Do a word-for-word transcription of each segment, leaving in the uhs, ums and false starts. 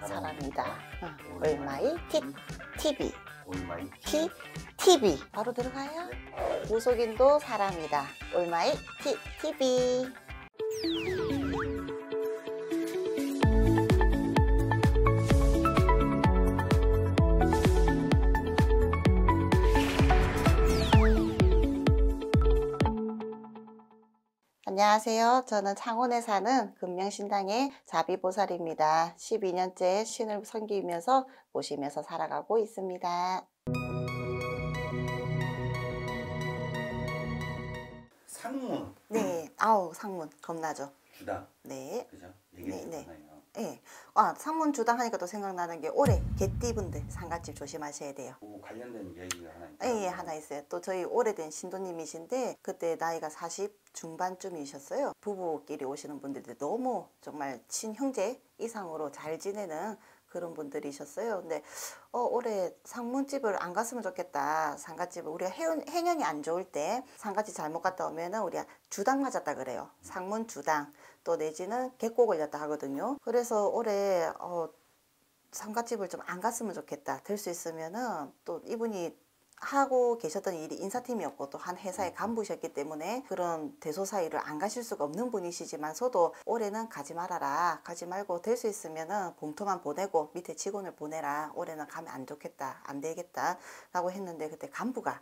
사람이다. 응. 올마이 티, 티비. 올마이 티, 티비. 바로 들어가요. 무속인도 사람이다. 올마이 티, 티비. 안녕하세요. 저는 창원에 사는 금명신당의 자비보살입니다. 십이 년째 신을 섬기면서 모시면서 살아가고 있습니다. 상문. 네, 아우 상문 겁나죠. 주당. 네. 그죠? 네, 네. 얘기했잖아요. 네. 아, 상문 주당 하니까 또 생각나는 게 올해 개띠분들 상갓집 조심하셔야 돼요. 뭐 관련된 얘기가 하나 있어요. 예, 예, 하나 있어요. 또 저희 오래된 신도님이신데 그때 나이가 사십 중반쯤이셨어요. 부부끼리 오시는 분들이 너무 정말 친형제 이상으로 잘 지내는 그런 분들이셨어요. 근데 어, 올해 상문집을 안 갔으면 좋겠다. 상갓집을 우리가 해운, 해년이 안 좋을 때 상갓집 잘못 갔다 오면은 우리가 주당 맞았다 그래요. 상문 주당 또 내지는 개꼬 걸렸다 하거든요. 그래서 올해 어, 상갓집을 좀 안 갔으면 좋겠다. 될 수 있으면은 또 이분이 하고 계셨던 일이 인사팀이었고 또 한 회사의 간부셨기 때문에 그런 대소사 일을 안 가실 수가 없는 분이시지만서도 올해는 가지 말아라. 가지 말고 될 수 있으면은 봉투만 보내고 밑에 직원을 보내라. 올해는 가면 안 좋겠다. 안 되겠다. 라고 했는데 그때 간부가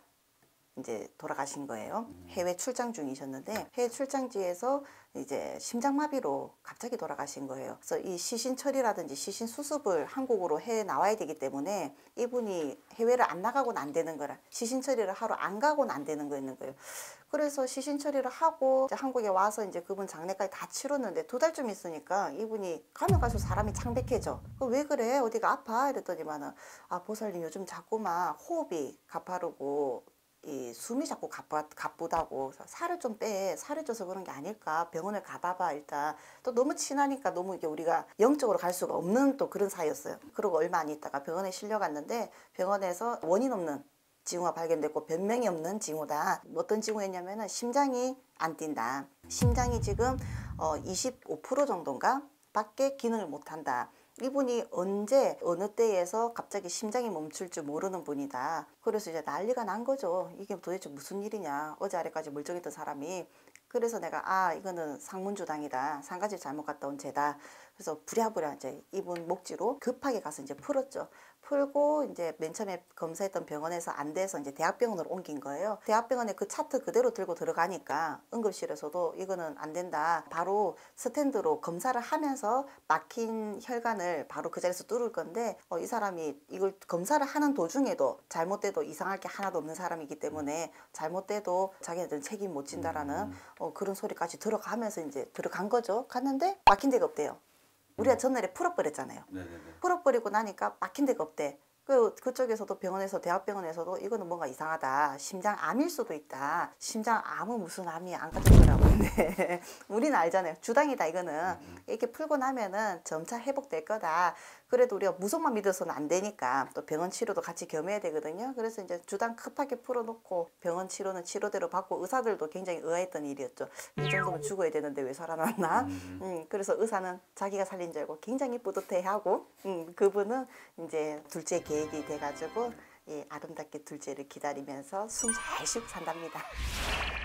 이제 돌아가신 거예요. 해외 출장 중이셨는데 해외 출장지에서 이제 심장마비로 갑자기 돌아가신 거예요. 그래서 이 시신 처리라든지 시신 수습을 한국으로 해 나와야 되기 때문에 이분이 해외를 안 나가고는 안 되는 거라 시신 처리를 하러 안 가고는 안 되는 거였는 거예요. 그래서 시신 처리를 하고 이제 한국에 와서 이제 그분 장례까지 다 치렀는데 두 달쯤 있으니까 이분이 가면 갈수록 사람이 창백해져. 왜 그래? 어디가 아파? 이랬더니만은 아 보살님 요즘 자꾸만 호흡이 가파르고 이 숨이 자꾸 가쁘, 가쁘다고 살을 좀 빼. 살을 쪄서 그런 게 아닐까. 병원을 가봐봐 일단. 또 너무 친하니까 너무 이게 우리가 영적으로 갈 수가 없는 또 그런 사이였어요. 그리고 얼마 안 있다가 병원에 실려갔는데 병원에서 원인 없는 징후가 발견됐고 변명이 없는 징후다. 어떤 징후였냐면은 심장이 안 뛴다. 심장이 지금 어 이십오 퍼센트 정도인가 밖에 기능을 못한다. 이분이 언제 어느 때에서 갑자기 심장이 멈출 줄 모르는 분이다. 그래서 이제 난리가 난 거죠. 이게 도대체 무슨 일이냐. 어제 아래까지 멀쩡했던 사람이. 그래서 내가 아 이거는 상문주당이다. 상가집 잘못 갔다 온 죄다. 그래서 부랴부랴 이제 이분 목지로 급하게 가서 이제 풀었죠. 풀고 이제 맨 처음에 검사했던 병원에서 안 돼서 이제 대학병원으로 옮긴 거예요. 대학병원에 그 차트 그대로 들고 들어가니까 응급실에서도 이거는 안 된다. 바로 스탠드로 검사를 하면서 막힌 혈관을 바로 그 자리에서 뚫을 건데 어, 이 사람이 이걸 검사를 하는 도중에도 잘못돼도 이상할 게 하나도 없는 사람이기 때문에 잘못돼도 자기네들은 책임 못 진다라는 어, 그런 소리까지 들어가면서 이제 들어간 거죠. 갔는데 막힌 데가 없대요. 우리가 전날에 풀어버렸잖아요. 네네네. 풀어버리고 나니까 막힌 데가 없대. 그, 그쪽에서도 병원에서 대학병원에서도 이거는 뭔가 이상하다. 심장 암일 수도 있다. 심장 암은 무슨 암이 안 같은 거라고. 네. 우리는 알잖아요. 주당이다 이거는. 이렇게 풀고 나면은 점차 회복될 거다. 그래도 우리가 무속만 믿어서는 안 되니까 또 병원 치료도 같이 겸해야 되거든요. 그래서 이제 주당 급하게 풀어놓고 병원 치료는 치료대로 받고 의사들도 굉장히 의아했던 일이었죠. 이 정도면 죽어야 되는데 왜 살아났나? 음. 음, 그래서 의사는 자기가 살린 줄 알고 굉장히 뿌듯해하고 음, 그분은 이제 둘째 계획이 돼가지고 예, 아름답게 둘째를 기다리면서 숨 잘 쉬고 산답니다.